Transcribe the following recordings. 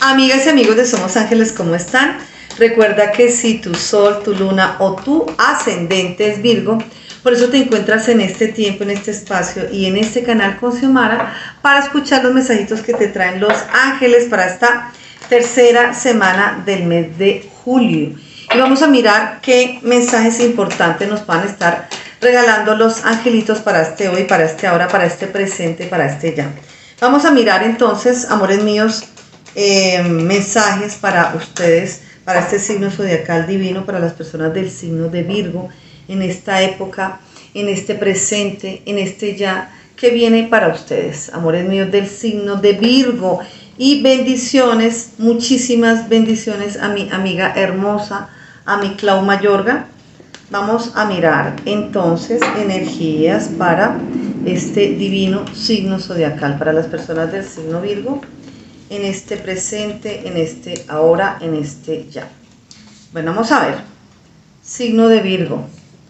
Amigas y amigos de Somos Ángeles, ¿cómo están? Recuerda que si tu sol, tu luna o tu ascendente es Virgo, por eso te encuentras en este tiempo, en este espacio y en este canal con Xiomara para escuchar los mensajitos que te traen los ángeles para esta tercera semana del mes de julio. Y vamos a mirar qué mensajes importantes nos van a estar regalando los angelitos para este hoy, para este ahora, para este presente, para este ya. Vamos a mirar entonces, amores míos, mensajes para ustedes, para este signo zodiacal divino, para las personas del signo de Virgo, en esta época, en este presente, en este ya, que viene para ustedes, amores míos del signo de Virgo. Y bendiciones, muchísimas bendiciones a mi amiga hermosa, a mi Clau Mayorga. Vamos a mirar entonces energías para este divino signo zodiacal, para las personas del signo Virgo, en este presente, en este ahora, en este ya. Bueno, vamos a ver. Signo de Virgo.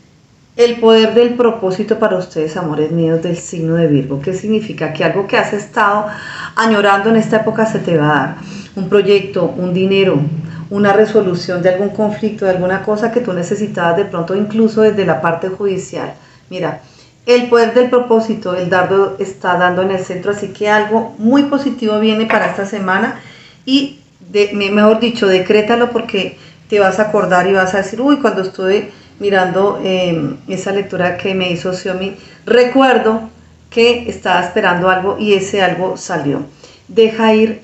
El poder del propósito para ustedes, amores míos del signo de Virgo. ¿Qué significa? Que algo que has estado añorando en esta época se te va a dar. Un proyecto, un dinero, una resolución de algún conflicto, de alguna cosa que tú necesitabas de pronto, incluso desde la parte judicial. Mira, el poder del propósito, el dardo está dando en el centro, así que algo muy positivo viene para esta semana y, mejor dicho, decrétalo porque te vas a acordar y vas a decir, uy, cuando estuve mirando esa lectura que me hizo Xiomi, recuerdo que estaba esperando algo y ese algo salió. Deja ir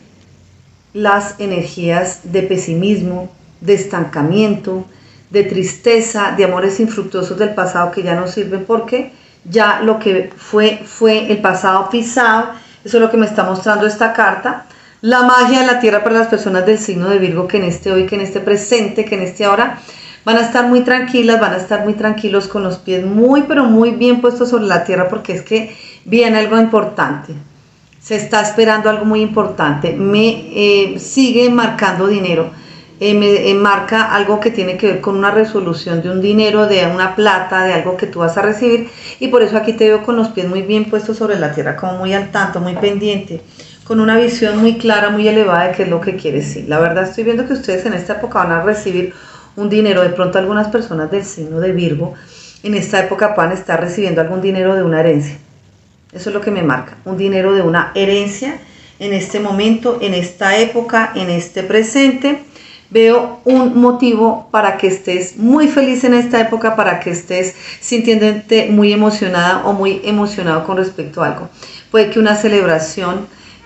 las energías de pesimismo, de estancamiento, de tristeza, de amores infructuosos del pasado que ya no sirven porque ya lo que fue el pasado pisado. Eso es lo que me está mostrando esta carta. La magia de la tierra para las personas del signo de Virgo, que en este hoy, que en este presente, que en este ahora van a estar muy tranquilas, van a estar muy tranquilos con los pies muy pero muy bien puestos sobre la tierra, porque es que viene algo importante. Se está esperando algo muy importante. Me sigue marcando dinero. Me marca algo que tiene que ver con una resolución de un dinero, de una plata, de algo que tú vas a recibir. Y por eso aquí te veo con los pies muy bien puestos sobre la tierra, como muy al tanto, muy pendiente, con una visión muy clara, muy elevada de qué es lo que quieres. Sí, la verdad estoy viendo que ustedes en esta época van a recibir un dinero. De pronto algunas personas del signo de Virgo en esta época puedan estar recibiendo algún dinero de una herencia. Eso es lo que me marca, un dinero de una herencia en este momento, en esta época, en este presente. Veo un motivo para que estés muy feliz en esta época, para que estés sintiéndote muy emocionada o muy emocionado con respecto a algo. Puede que una celebración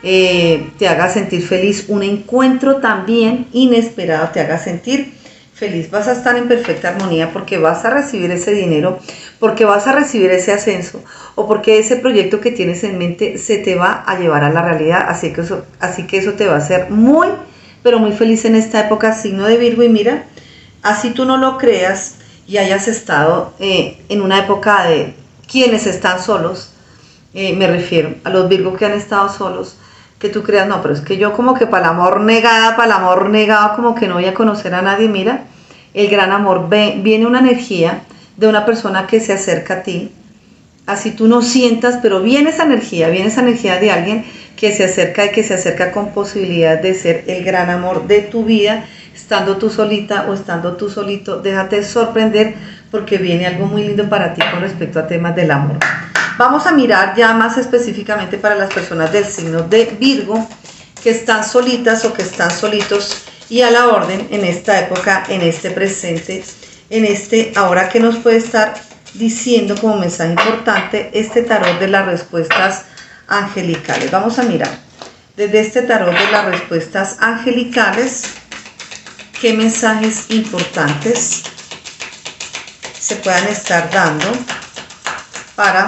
te haga sentir feliz, un encuentro también inesperado te haga sentir feliz. Vas a estar en perfecta armonía porque vas a recibir ese dinero, porque vas a recibir ese ascenso o porque ese proyecto que tienes en mente se te va a llevar a la realidad. Así que eso te va a hacer muy pero muy feliz en esta época, signo de Virgo. Y mira, así tú no lo creas y hayas estado en una época de quienes están solos, me refiero a los Virgo que han estado solos, que tú creas, no, pero es que yo como que para el amor negado, como que no voy a conocer a nadie. Mira, el gran amor, viene una energía de una persona que se acerca a ti, así tú no sientas, pero viene esa energía de alguien que se acerca y que se acerca con posibilidad de ser el gran amor de tu vida, estando tú solita o estando tú solito. Déjate sorprender porque viene algo muy lindo para ti con respecto a temas del amor. Vamos a mirar ya más específicamente para las personas del signo de Virgo que están solitas o que están solitos y a la orden en esta época, en este presente, en este ahora, que nos puede estar diciendo como mensaje importante este tarot de las respuestas angelicales. Vamos a mirar desde este tarot de las respuestas angelicales qué mensajes importantes se puedan estar dando para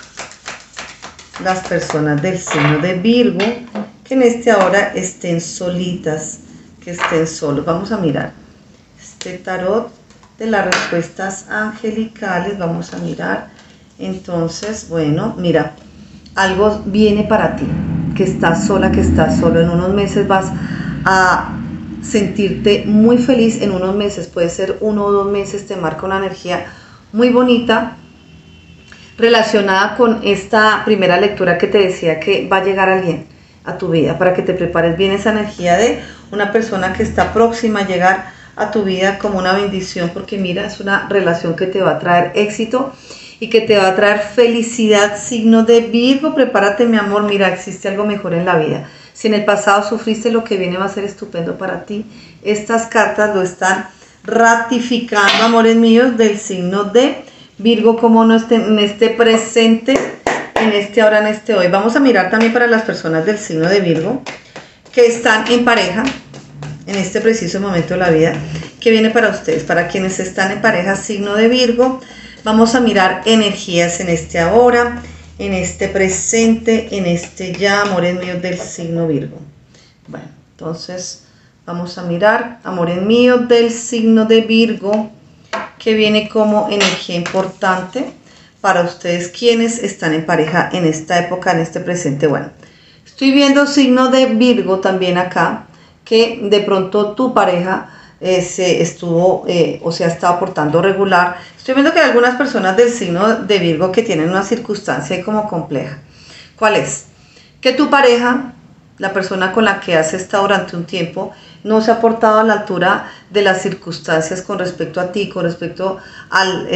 las personas del signo de Virgo que en este ahora estén solitas, que estén solos. Vamos a mirar este tarot de las respuestas angelicales. Vamos a mirar entonces, bueno, mira, algo viene para ti, que estás sola, que estás solo. En unos meses vas a sentirte muy feliz. En unos meses, puede ser 1 o 2 meses, te marca una energía muy bonita relacionada con esta primera lectura que te decía que va a llegar alguien a tu vida, para que te prepares bien esa energía de una persona que está próxima a llegar a tu vida como una bendición, porque mira, es una relación que te va a traer éxito y que te va a traer felicidad. Signo de Virgo, prepárate mi amor, mira, existe algo mejor en la vida. Si en el pasado sufriste, lo que viene va a ser estupendo para ti. Estas cartas lo están ratificando, amores míos, del signo de Virgo, como no estén en este presente, en este ahora, en este hoy. Vamos a mirar también para las personas del signo de Virgo que están en pareja en este preciso momento de la vida. ¿Qué viene para ustedes? Para quienes están en pareja, signo de Virgo, vamos a mirar energías en este ahora, en este presente, en este ya, amores míos del signo Virgo. Bueno, entonces vamos a mirar, amores míos del signo de Virgo, que viene como energía importante para ustedes quienes están en pareja en esta época, en este presente. Bueno, estoy viendo signo de Virgo también acá, que de pronto tu pareja se estuvo o se ha estado portando regular. Estoy viendo que hay algunas personas del signo de Virgo que tienen una circunstancia ahí como compleja. ¿Cuál es? Que tu pareja, la persona con la que has estado durante un tiempo, no se ha portado a la altura de las circunstancias con respecto a ti, con respecto al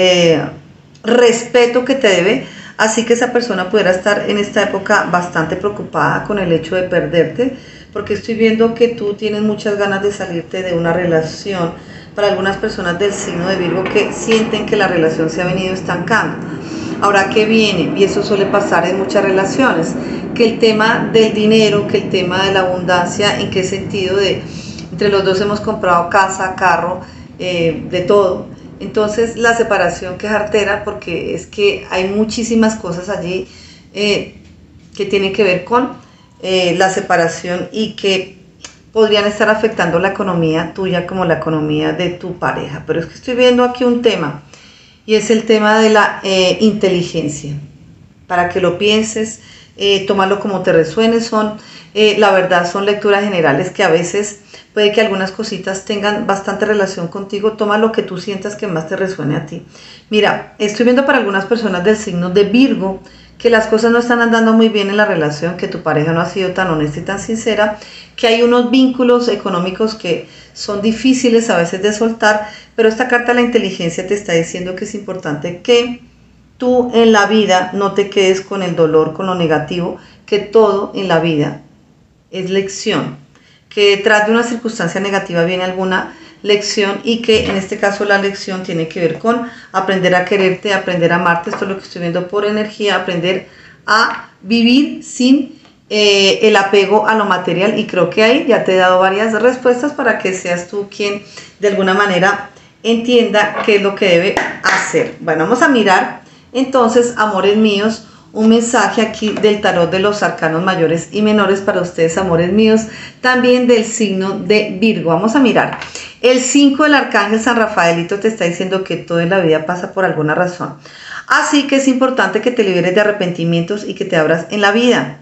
respeto que te debe. Así que esa persona pudiera estar en esta época bastante preocupada con el hecho de perderte, porque estoy viendo que tú tienes muchas ganas de salirte de una relación. Para algunas personas del signo de Virgo que sienten que la relación se ha venido estancando. Ahora, ¿qué viene? Y eso suele pasar en muchas relaciones, que el tema del dinero, que el tema de la abundancia, ¿en qué sentido? De entre los dos hemos comprado casa, carro, de todo. Entonces la separación que es artera, porque es que hay muchísimas cosas allí que tienen que ver con la separación y que podrían estar afectando la economía tuya como la economía de tu pareja. Pero es que estoy viendo aquí un tema, y es el tema de la inteligencia. Para que lo pienses, tómalo como te resuene. La verdad, son lecturas generales que a veces puede que algunas cositas tengan bastante relación contigo. Toma lo que tú sientas que más te resuene a ti. Mira, estoy viendo para algunas personas del signo de Virgo que las cosas no están andando muy bien en la relación, que tu pareja no ha sido tan honesta y tan sincera, que hay unos vínculos económicos que son difíciles a veces de soltar, pero esta carta de la inteligencia te está diciendo que es importante que tú en la vida no te quedes con el dolor, con lo negativo, que todo en la vida es lección, que detrás de una circunstancia negativa viene alguna lección, y que en este caso la lección tiene que ver con aprender a quererte, aprender a amarte. Esto es lo que estoy viendo por energía, aprender a vivir sin el apego a lo material, y creo que ahí ya te he dado varias respuestas para que seas tú quien de alguna manera entienda qué es lo que debe hacer. Bueno, vamos a mirar entonces, amores míos, un mensaje aquí del tarot de los arcanos mayores y menores para ustedes, amores míos, también del signo de Virgo. Vamos a mirar. El 5 del arcángel San Rafaelito te está diciendo que todo en la vida pasa por alguna razón. Así que es importante que te liberes de arrepentimientos y que te abras en la vida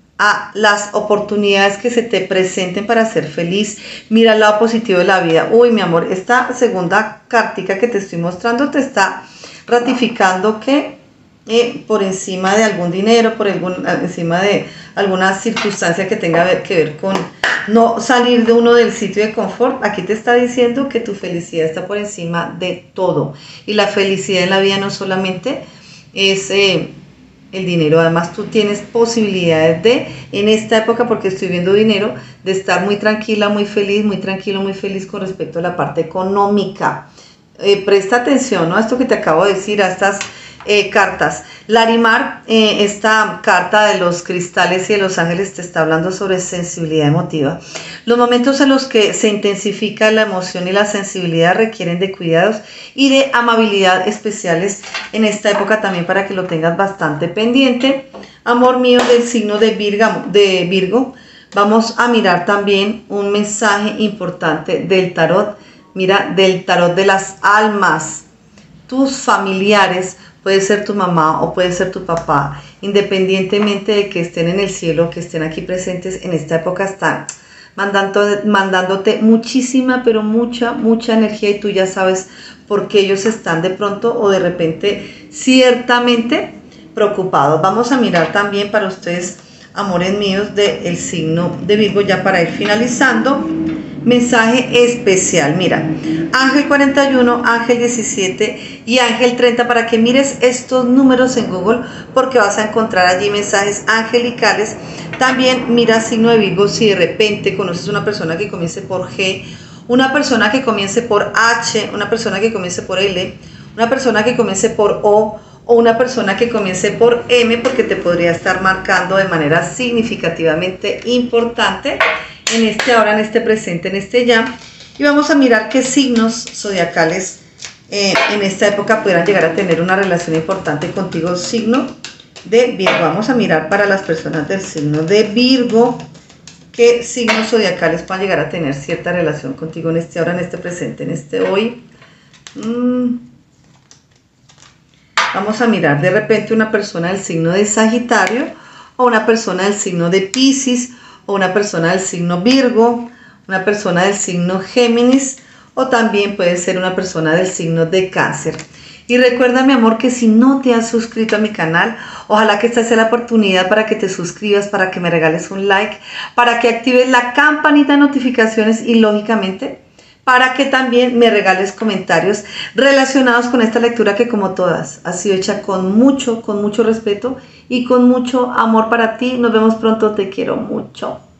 a las oportunidades que se te presenten para ser feliz. Mira el lado positivo de la vida. Uy, mi amor, esta segunda cartica que te estoy mostrando te está ratificando que por encima de algún dinero, encima de alguna circunstancia que tenga que ver con no salir de uno del sitio de confort, aquí te está diciendo que tu felicidad está por encima de todo. Y la felicidad en la vida no solamente es el dinero, además tú tienes posibilidades de, en esta época, porque estoy viendo dinero, de estar muy tranquila, muy feliz, muy tranquilo, muy feliz con respecto a la parte económica. Presta atención, ¿no?, a esto que te acabo de decir, a estas cartas. Larimar, esta carta de los cristales y de los ángeles te está hablando sobre sensibilidad emotiva. Los momentos en los que se intensifica la emoción y la sensibilidad requieren de cuidados y de amabilidad especiales en esta época, también para que lo tengas bastante pendiente. Amor mío del signo de Virgo, vamos a mirar también un mensaje importante del tarot. Mira, del tarot de las almas. Tus familiares, puede ser tu mamá o puede ser tu papá, independientemente de que estén en el cielo, que estén aquí presentes en esta época, están mandándote muchísima, pero mucha energía, y tú ya sabes por qué ellos están de pronto o de repente ciertamente preocupados. Vamos a mirar también para ustedes, amores míos, del signo de Virgo, ya para ir finalizando. mensaje especial. Mira, Ángel 41, Ángel 17 y Ángel 30, para que mires estos números en Google, porque vas a encontrar allí mensajes angelicales. También mira signo de Virgo si de repente conoces una persona que comience por G, una persona que comience por H, una persona que comience por L, una persona que comience por O una persona que comience por M, porque te podría estar marcando de manera significativamente importante en este ahora, en este presente, en este ya. Y vamos a mirar qué signos zodiacales en esta época pudieran llegar a tener una relación importante contigo, signo de Virgo. Vamos a mirar para las personas del signo de Virgo qué signos zodiacales puedan llegar a tener cierta relación contigo en este ahora, en este presente, en este hoy. Vamos a mirar de repente una persona del signo de Sagitario, o una persona del signo de Piscis, o una persona del signo Virgo, una persona del signo Géminis, o también puede ser una persona del signo de Cáncer. Y recuerda, mi amor, que si no te has suscrito a mi canal, ojalá que esta sea la oportunidad para que te suscribas, para que me regales un like, para que actives la campanita de notificaciones y, lógicamente, para que también me regales comentarios relacionados con esta lectura que, como todas, ha sido hecha con mucho respeto y con mucho amor para ti. Nos vemos pronto, te quiero mucho.